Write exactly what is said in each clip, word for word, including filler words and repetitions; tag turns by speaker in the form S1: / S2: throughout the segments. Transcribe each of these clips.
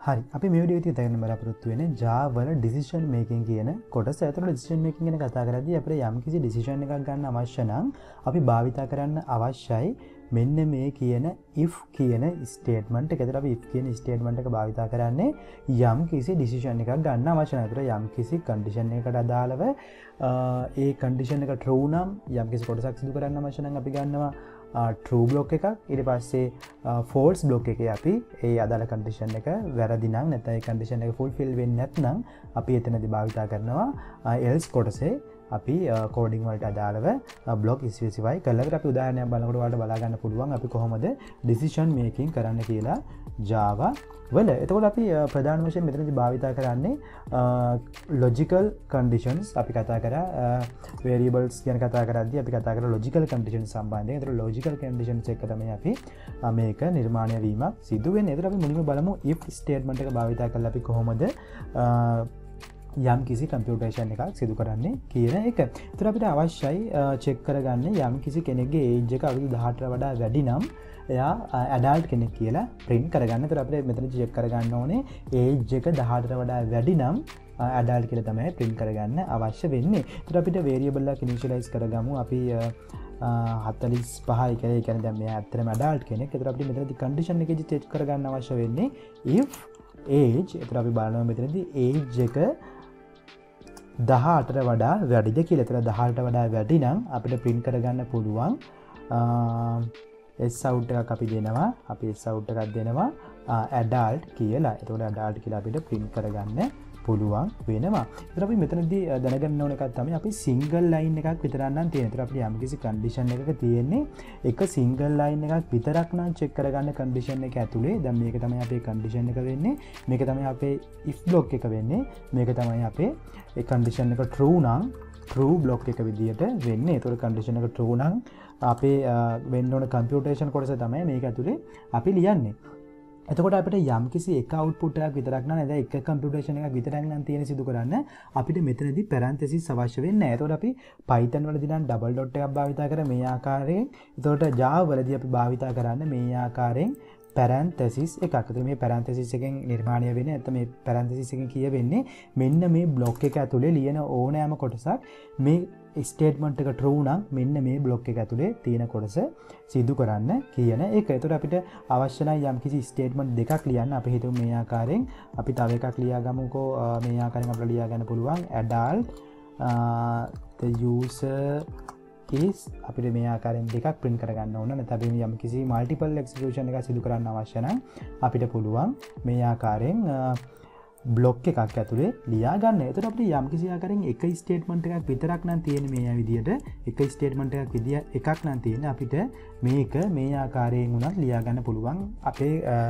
S1: හරි අපි මේ වීඩියෝ එකේ තේරෙන්න බලාපොරොත්තු වෙන්නේ Java වල decision making කියන කොටස. ඒතකොට decision making ගැන කතා කරද්දී අපිට යම්කිසි decision එකක් ගන්න අවශ්‍ය නම් අපි භාවිතා කරන්න අවශ්‍යයි මෙන්න මේ කියන if කියන statement එක. ඒතර අපි if කියන statement එක භාවිතා කරන්නේ යම්කිසි decision එකක් ගන්න අවශ්‍ය නම්. ඒතර යම්කිසි condition එකකට අදාළව ඒ condition එක true නම් යම්කිසි කොටසක් සිදු කරන්න අවශ්‍ය නම් අපි ගන්නවා true block එකක්. ඊට පස්සේ false block එකේ අපි ඒ අදාළ condition එක වැරදි නම් නැත්නම් ඒ condition එක fulfill වෙන්නේ නැත්නම් අපි එතනදී භාවිතා කරනවා else කොටසේ අපි කෝඩින් වලට අදාළව block specify කරලා අපි උදාහරණයක් බලනකොට ඔයාලට බලා ගන්න පුළුවන් අපි කොහොමද decision making කරන්න කියලා Java වල. එතකොට අපි ප්‍රධාන වශයෙන් මෙතනදී භාවිතා කරන්නේ logical conditions. අපි කතා කරා variables ගැන කතා කරද්දී අපි කතා කරා logical conditions සම්බන්ධයෙන්. ඒතර logical conditions එක තමයි අපි මේක නිර්මාණය වීමක් සිදු වෙන්නේ. ඒතර අපි මුලින්ම බලමු if statement එක භාවිතා කරලා අපි කොහොමද යම් කිසි කම්පියුටේෂන් එකක් සිදු කරන්නේ කියන එක. ඒතර අපිට අවශ්‍යයි චෙක් කරගන්න යම් කිසි කෙනෙක්ගේ ඒජ් එක අවුරුදු දහඅටට වඩා වැඩි නම් එයා ඇඩල්ට් කෙනෙක් කියලා print කරගන්න. ඒතර අපිට මෙතන චෙක් කරගන්න ඕනේ ඒජ් එක දහඅටට වඩා වැඩි නම් ඇඩල්ට් කියලා තමයි print කරගන්න අවශ්‍ය වෙන්නේ. ඒතර අපිට variable එකක් initialize කරගමු. අපි හතළිස් පහයි කියලා. ඒ කියන්නේ දැන් මෙයා ඇත්තටම ඇඩල්ට් කෙනෙක්. ඒතර අපිට මෙතනදී condition එකේදී චෙක් කරගන්න අවශ්‍ය වෙන්නේ if age. ඒතර අපි බලනවා මෙතනදී age එක දහඅටට වඩා වැඩිද කියලා. ඒතර දහඅටට වඩා වැඩි නම් අපිට print කරගන්න පුළුවන් s out එකක් අපි දෙනවා. අපි s out එකක් දෙනවා adult කියලා. එතකොට adult කියලා අපිට print කරගන්න පුළුවන් වෙනවා. ඒතර අපි මෙතනදී දැනගන්න ඕන එකක් තමයි අපි single line එකක් විතරක් නම් තියෙන. ඒතර අපිට යම්කිසි condition එකක තියෙන්නේ එක single line එකක් විතරක් නම් check කරගන්න condition එක ඇතුලේ. දැන් මේක තමයි අපේ condition එක වෙන්නේ. මේක තමයි අපේ if block එක වෙන්නේ. මේක තමයි අපේ ඒ condition එක true නම් true block එක විදියට වෙන්නේ. ඒතර condition එක true නම් අපේ වෙන්න ඕන computation කොටස තමයි මේක ඇතුලේ අපි ලියන්නේ. එතකොට අපිට යම්කිසි එක output එකක් විතරක් නම් නේද එක computation එකක් විතරක් නම් තියෙන සිදු කරන්න අපිට මෙතනදී parenthesis අවශ්‍ය වෙන්නේ නැහැ. එතකොට අපි Python වලදී නම් double dot එකක් භාවිතා කර මේ ආකාරයෙන්. එතකොට Java වලදී අපි භාවිතා කරන්නේ මේ ආකාරයෙන් parenthesis එකක්. එතකොට මේ parenthesis එකෙන් නිර්මාණය වෙන්නේ නැත්නම් මේ parenthesis එකෙන් කියවෙන්නේ මෙන්න මේ block එක ඇතුලේ ලියන ඕනෑම කොටසක් මේ statement එක true නම් මෙන්න මේ block එක ඇතුලේ තියෙන කොටස සිදු කරන්න කියන එක. එතකොට අපිට අවශ්‍ය නම් යම්කිසි statement දෙකක් ලියන්න. අපි හිතමු මේ ආකාරයෙන් අපි තව එකක් ලියා ගමුකෝ. මේ ආකාරයෙන් අපිට ලියා ගන්න පුළුවන් adult uh, the user is අපිට මේ ආකාරයෙන් දෙකක් print කරගන්න ඕන. නැත්නම් අපි යම්කිසි multiple execution එකක් සිදු කරන්න අවශ්‍ය නම් අපිට පුළුවන් මේ ආකාරයෙන් block එකක් ඇතුලේ ලියා ගන්න. එතකොට අපිට යම්කිසි ආකාරයෙන් එක statement එකක් විතරක් නම් තියෙන්නේ මේ විදියට. එක statement එකක් විදිය එකක් නම් තියෙන්නේ. අපිට මේක මේ ආකාරයෙන් උනත් ලියා ගන්න පුළුවන්. අපේ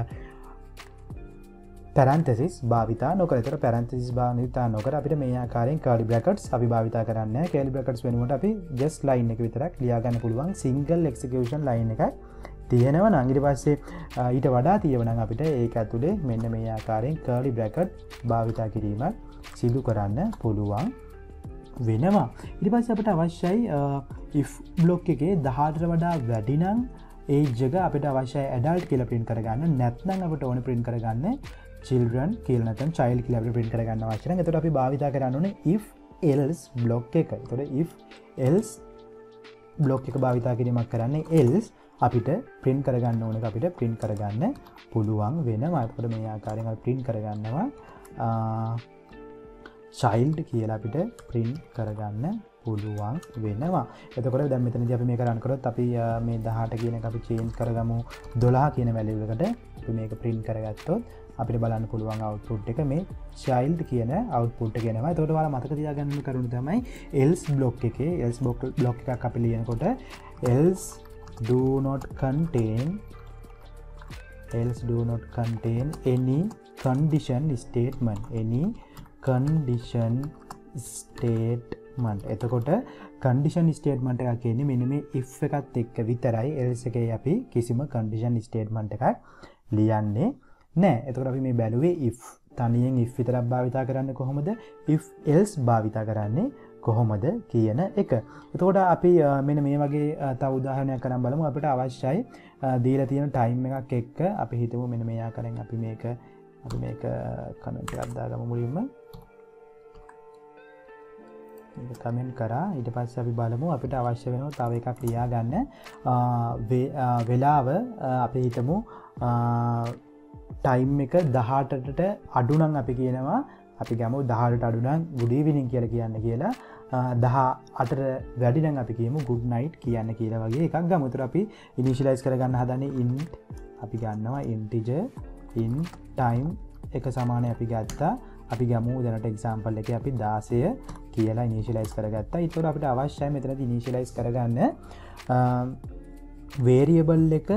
S1: parenthesis භාවිතා නොකර. ඒතර parenthesis භාවිතා නොකර අපිට මේ ආකාරයෙන් curly brackets අපි භාවිතා කරන්නේ නැහැ. curly brackets වෙනුවට අපි just line එක විතරක් ලියා ගන්න පුළුවන් single execution line එකක් තියෙනවා නම්. ඊට පස්සේ ඊට වඩා තියෙනවා නම් අපිට ඒක ඇතුලේ මෙන්න මේ ආකාරයෙන් curly bracket භාවිතා කිරීමක් සිදු කරන්න පුළුවන් වෙනවා. ඊට පස්සේ අපිට අවශ්‍යයි if block එකේ දහඅටට වඩා වැඩි නම් age එක අපිට අවශ්‍යයි adult කියලා print කරගන්න. නැත්නම් අපිට ඕනේ print කරගන්න children කියලා නැත්නම් child කියලා අපිට print කරගන්න අවශ්‍ය නම්. එතකොට අපි භාවිතා කරන්න ඕනේ if else block එක. එතකොට if else block එක භාවිතා කිරීමක් කරන්නේ else අපිට print කරගන්න ඕන එක අපිට print කරගන්න පුළුවන් වෙනවා. එතකොට මේ ආකාරයෙන් අපි print කරගන්නවා child කියලා අපිට print කරගන්න පුළුවන් වෙනවා. එතකොට දැන් මෙතනදී අපි මේක run කරොත් අපි මේ දහඅට කියන එක අපි change කරගමු දොළහ කියන value එකට. අපි මේක print කරගත්තොත් අපිට බලන්න පුළුවන් output එක මේ child කියන output එක එනවා. එතකොට ඔයාලා මතක තියාගන්න ඕන කරුණ තමයි else block එකේ else block එකක් අපි ලියනකොට else do not contain else do not contain any condition statement any condition statement. එතකොට condition statement එකක් කියන්නේ මෙන්න මේ if එකත් එක්ක විතරයි. else එකේ අපි කිසිම condition statement එකක් ලියන්නේ නැහැ. එතකොට අපි මේ බැලුවේ if තනියෙන් if විතරක් භාවිතා කරන්නේ කොහොමද? if else භාවිතා කරන්නේ කොහොමද කියන එක. එතකොට අපි මෙන්න මේ වගේ තව උදාහරණයක් කරන් බලමු. අපිට අවශ්‍යයි දීලා තියෙන ටයිම් එකක් එක්ක අපි හිතමු මෙන්න මේ ආකාරයෙන් අපි මේක අපි මේක කමෙන්ට් එකක් දාගමු මුලින්ම. මේක කමෙන්ට් කරා. ඊට පස්සේ අපි බලමු අපිට අවශ්‍ය වෙනවා තව එකක් ලියා ගන්න. වෙලාව අපි හිතමු ටයිම් එක දහඅටට අඩු නම් අපි කියනවා අපි ගමු දහඅටට අඩු නම් good evening කියලා කියන්න කියලා. දහඅටට වැඩි නම් අපි කියමු good night කියන්න කියලා වගේ එකක් ගමු. ඒතර අපි ඉනිෂියලයිස් කරගන්න හදන්නේ int අපි ගන්නවා integer in time එක සමානයි අපි ගත්තා. අපි ගමු දැනට එක්සැම්පල් එකේ අපි දාසය කියලා ඉනිෂියලයිස් කරගත්තා. ඒතර අපිට අවශ්‍යයි මෙතනදී ඉනිෂියලයිස් කරගන්න variable එක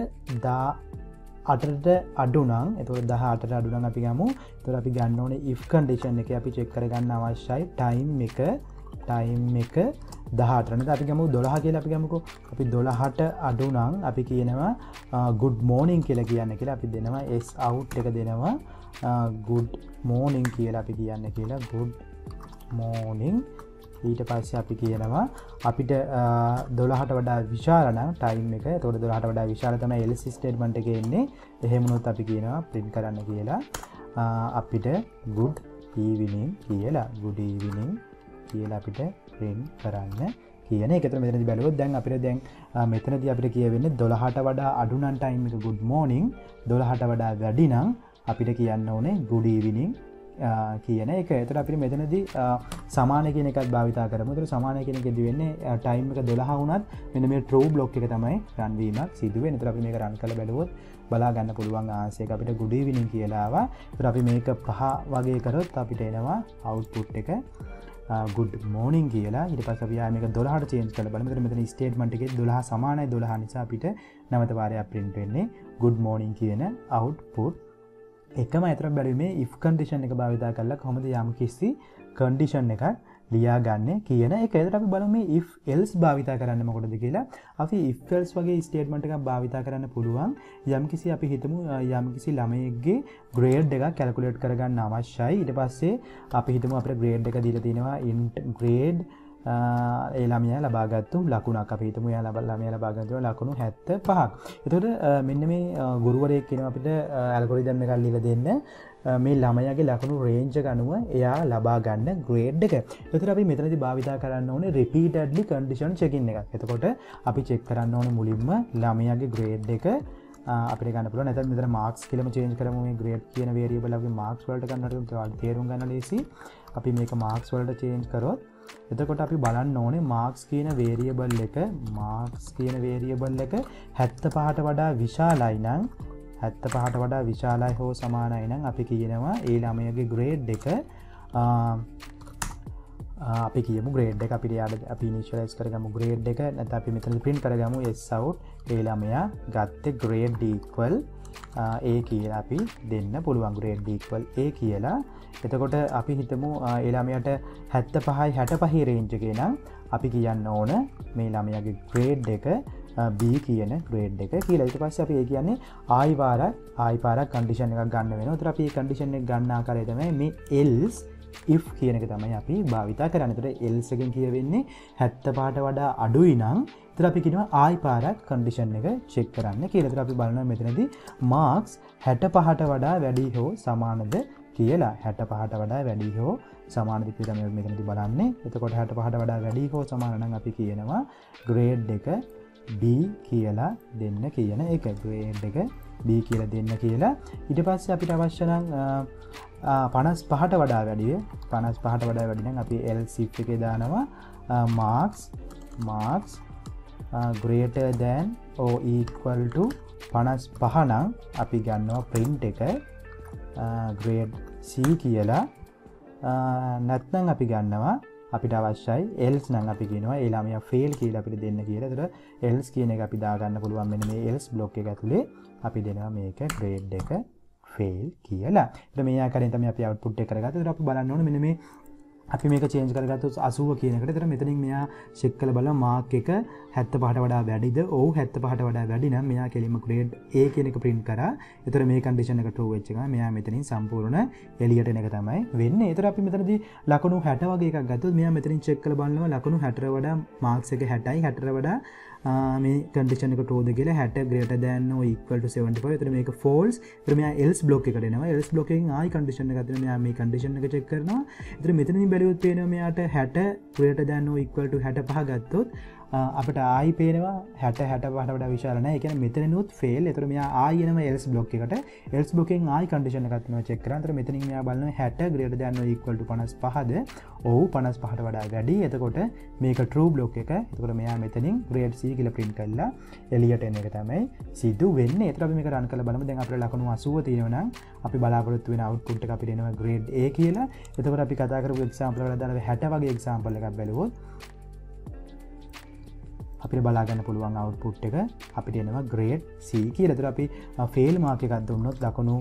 S1: දහඅටට අඩු නම් එතකොට දහඅටට අඩු නම් අපි ගමු. එතකොට අපි ගන්න ඕනේ if condition එකේ අපි check කරගන්න අවශ්‍යයි time එක time එක දහඅට නේද අපි ගමු දොළහ කියලා අපි ගමුකෝ. අපි දොළහට අඩු නම් අපි කියනවා good morning කියලා කියන්න කියලා අපි දෙනවා s out එක දෙනවා good morning කියලා අපි කියන්න කියලා good morning. ඊට පස්සේ අපි කියනවා අපිට දොළහට වඩා විශාල නම් time එක. එතකොට දොළහට වඩා විශාල තමයි else statement එකේ එන්නේ. එහෙම වුණොත් අපි කියනවා print කරන්න කියලා අපිට good evening කියලා good evening කියලා අපිට print කරන්න කියන එක. ඒතර මෙතනදී බැලුවොත් දැන් අපිට දැන් මෙතනදී අපිට කියවෙන්නේ දොළහට වඩා අඩු නම් time එක good morning, දොළහට වඩා වැඩි නම් අපිට කියන්න ඕනේ good evening කියන එක. ඒතර අපිට මෙතනදී සමාන කියන එකත් භාවිතා කරමු. ඒතර සමාන කියන එකදී වෙන්නේ time එක දොළහ වුණත් මෙන්න මේ true block එක තමයි run වීමක් සිදු වෙන්නේ. ඒතර අපි මේක run කරලා බලුවොත් බලා ගන්න පුළුවන් ආන්සර් එක අපිට good evening කියලා ආවා. ඒතර අපි මේක පහ වගේ කරොත් අපිට එනවා output එක good morning කියලා. ඊට පස්සේ අපි ආයෙ මේක දොළහට change කරලා බලමු. මෙතන මෙතන statement එකේ දොළහ සමානයි දොළහ නිසා අපිට නැවත වාරයක් print වෙන්නේ good morning කියන output එකම. අතර බැලුවේ if condition එක භාවිතා කරලා කොහොමද යම් කිසි condition එකක් ලියාගන්නේ කියන එක. ඒකට අපි බලමු මේ if else භාවිතා කරන්න මොකටද කියලා. අපි if else වගේ statement එකක් භාවිතා කරන්න පුළුවන් යම් කිසි අපි හිතමු යම් කිසි ළමයෙක්ගේ grade එකක් calculate කරගන්න අවශ්‍යයි. ඊට පස්සේ අපි හිතමු අපිට grade එක දීලා තිනවා int grade ඒ ළමයා ලබාගත්තු ලකුණක්. අපි හිතමු එයා ළමයා ලබාගත්තු ලකුණු හැත්තෑ පහක්. එතකොට මෙන්න මේ ගුරුවරයෙක් කියනවා අපිට ඇල්ගොරිතම් එකක් ලියලා දෙන්න මේ ළමයාගේ ලකුණු රේන්ජ් එක අනුව එයා ලබා ගන්න grade එක. එතකොට අපි මෙතනදී භාවිතා කරන්න ඕනේ repeatedly condition checking එකක්. එතකොට අපි check කරන්න ඕනේ මුලින්ම ළමයාගේ grade එක අපිට ගන්න පුළුවන්. නැත්නම් මෙතන marks කියලාම change කරමු. මේ grade කියන variable එකේ marks වලට ගන්නට ඔයාලට තේරුම් ගන්න ලේසි. අපි මේක marks වලට change කරොත් එතකොට අපි බලන්න ඕනේ marks කියන variable එක marks කියන variable එක හැත්තෑ පහට වඩා විශාලයි නම් හැත්තෑ පහට වඩා විශාලයි හෝ සමානයි නම් අපි කියනවා ඒ ළමයාගේ grade එක අපි කියමු grade එක අපිට යාට අපි initialize කරගමු grade එක. නැත්නම් අපි මෙතනදී print කරගමු s out ඒ ළමයා ගත්තේ grade equal a කියලා අපි දෙන්න පුළුවන්. grade equal a කියලා. එතකොට අපි හිතමු ඒ ළමයාට හැත්තෑ පහයි හැටපහයි range එකේ නම් අපි කියන්න ඕන මේ ළමයාගේ grade එක B කියන grade එක කියලා. ඊට පස්සේ අපි ඒ කියන්නේ ආයි පාරක් ආයි පාරක් condition එකක් ගන්න වෙනවා. ඒතර අපි මේ condition එක ගන්න ආකාරය තමයි මේ else if කියන එක තමයි අපි භාවිතා කරන්නේ. ඒතර else එකෙන් කියවෙන්නේ හැත්තෑ පහට වඩා අඩුයි නම් ඒතර අපි කියනවා ආයි පාරක් condition එක check කරන්න කියලා. ඒතර අපි බලනවා මෙතනදී marks හැත්තෑ පහට වඩා වැඩි හෝ සමානද කියලා. හැත්තෑ පහට වඩා වැඩි හෝ සමානද කියලා තමයි මෙතනදී බලන්නේ. එතකොට හැත්තෑ පහට වඩා වැඩි හෝ සමාන නම් අපි කියනවා grade එක B කියලා දෙන්න කියන එක. grade එක B කියලා දෙන්න කියලා. ඊට පස්සේ අපිට අවශ්‍ය නම් පනස් පහට වඩා වැඩි පනස් පහට වඩා වැඩි නම් අපි else if එකේ දානවා marks marks greater than or equal to පනස් පහ නම් අපි ගන්නවා print එක grade C කියලා. නැත්නම් අපි ගන්නවා අපිට අවශ්‍යයි else නම් අපි කියනවා ඒ ළමයා fail කියලා අපිට දෙන්න කියලා. ඒතර else කියන එක අපි දාගන්න පුළුවන්. මෙන්න මේ else block එක ඇතුලේ අපි දෙනවා මේක grade එක fail කියලා. ඒතර මේ ආකාරයෙන් තමයි අපි output එක කරගත්තේ. ඒතර අපි බලන්න ඕනේ මෙන්න මේ අපි මේක change කරගත්තොත් අසූව කියන එකට. ඒතර මෙතනින් මෙයා check කරලා බලනවා mark එක හැත්තෑ පහට වඩා වැඩිද? ඔව් හැත්තෑ පහට වඩා වැඩි නම් මෙයා කෙලින්ම grade A කියන එක print කරා. ඒතර මේ condition එක true වෙච්ච ගමන් මෙයා මෙතනින් සම්පූර්ණ එළියට එන එක තමයි වෙන්නේ. ඒතර අපි මෙතනදී ලකුණු හැට වගේ එකක් ගත්තොත් මෙයා මෙතනින් check කරලා බලනවා ලකුණු හැටට වඩා marks එක හැටයි හැටට වඩා මේ කන්ඩිෂන් එක true ද කියලා හැට greater than or equal to seventy-five. එතන මේක false. එතන මෙයා else block එකට එනවා. else block එකෙන් ආයි කන්ඩිෂන් එකක් දෙනවා. මෙයා මේ කන්ඩිෂන් එක check කරනවා. එතන මෙතනින් බැලුවොත් පේනවා මෙයාට හැට greater than or equal to හැටපහ ගත්තොත් අපට ආයි පේනවා හැට හැටපහට වඩා විශාල නැහැ. ඒ කියන්නේ මෙතනනොත් fail. ඒතර මෙයා ආයි එනවා else block එකට. else block එකෙන් ආයි කන්ඩිෂන් එකක් දෙනවා check කරා. ඒතර මෙතනින් මෙයා බලනවා හැට greater than or equal to පනස්පහද? ඔව් පනස්පහට වඩා වැඩි. එතකොට මේක true block එක. එතකොට මෙයා මෙතනින් grade C කියලා print කරලා එළියට එන එක තමයි සිදු වෙන්නේ. ඒතර අපි මේක run කරලා බලමු. දැන් අපිට ලකුණු අසූව තියෙනවා නම් අපි බලාපොරොත්තු වෙන output එක අපිට එනවා grade A කියලා. එතකොට අපි කතා කරපු example එකට දාලා හැට වගේ example එකක් බැලුවොත් අපිට බලා ගන්න පුළුවන් output එක අපිට එනවා grade C කියලා. ඒතර අපි fail mark එකක් දුන්නොත් ලකුණු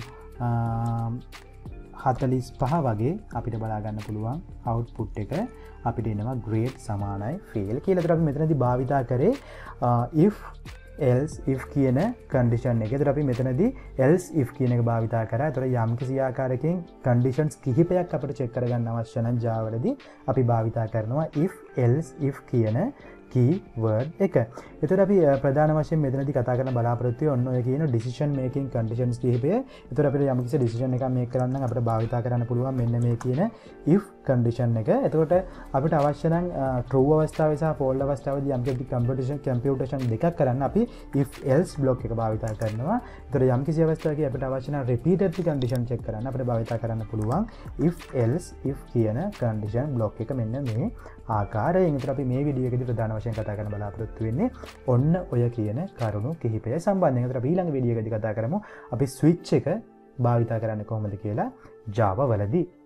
S1: හතළිස් පහ වගේ අපිට බලා ගන්න පුළුවන් output එක අපිට එනවා grade සමානයි fail කියලා. ඒතර අපි මෙතනදී භාවිතා කරේ if else if කියන condition එක. ඒතර අපි මෙතනදී else if කියන එක භාවිතා කරා. ඒතර යම් කිසි ආකාරයකින් conditions කිහිපයක් අපිට check කරගන්න අවශ්‍ය නම් Java වලදී අපි භාවිතා කරනවා if else if කියන keyword එක. එතකොට අපි ප්‍රධාන වශයෙන් මෙතනදී කතා කරන බලාපොරොත්තු වෙන්නේ ඔන්න ඔය කියන decision making conditions කිහිපය. එතකොට අපිට යම් කිසි decision එකක් make කරන්න නම් අපිට භාවිතා කරන්න පුළුවන් මෙන්න මේ කියන if condition එක. එතකොට අපිට අවශ්‍ය නම් true අවස්ථාවේ සහ false අවස්ථාවේදී යම් කිසි computation computation දෙකක් කරන්න අපි if else block එක භාවිතා කරනවා. එතකොට යම් කිසි අවස්ථාවකදී අපිට අවශ්‍ය නම් repeatedly condition check කරන්න අපිට භාවිතා කරන්න පුළුවන් if else if කියන condition block එක මෙන්න මේ ආකාරයෙන්. එතකොට අපි මේ වීඩියෝ එකේදී ප්‍රධාන වශයෙන් කතා කරන්න බලාපොරොත්තු වෙන්නේ ඔන්න ඔය කියන කරුණු කිහිපය සම්බන්ධයෙන්. එතකොට අපි ඊළඟ වීඩියෝ එකේදී කතා කරමු අපි switch එක භාවිතා කරන්නේ කොහොමද කියලා Java වලදී.